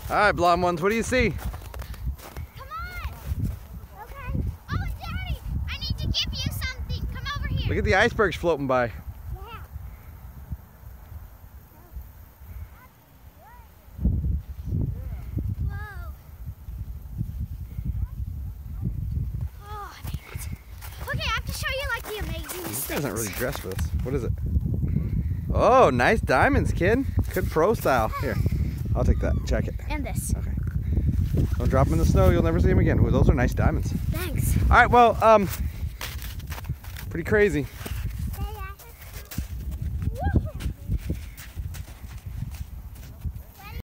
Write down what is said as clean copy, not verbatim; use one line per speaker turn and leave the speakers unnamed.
All right, blonde ones, what do you see?
Come on. Okay. Oh, Daddy, I need to give you something. Come over here.
Look at the icebergs floating by.
Yeah. Whoa. Oh, I made it. Okay, I have to show you like the amazing
This
things.
guy's not really dressed for this. What is it? Oh, nice diamonds, kid. Good pro style. Here, I'll take that. Check it.
And this.
Okay. Don't drop them in the snow. You'll never see them again. Ooh, those are nice diamonds.
Thanks.
All right, well, pretty crazy.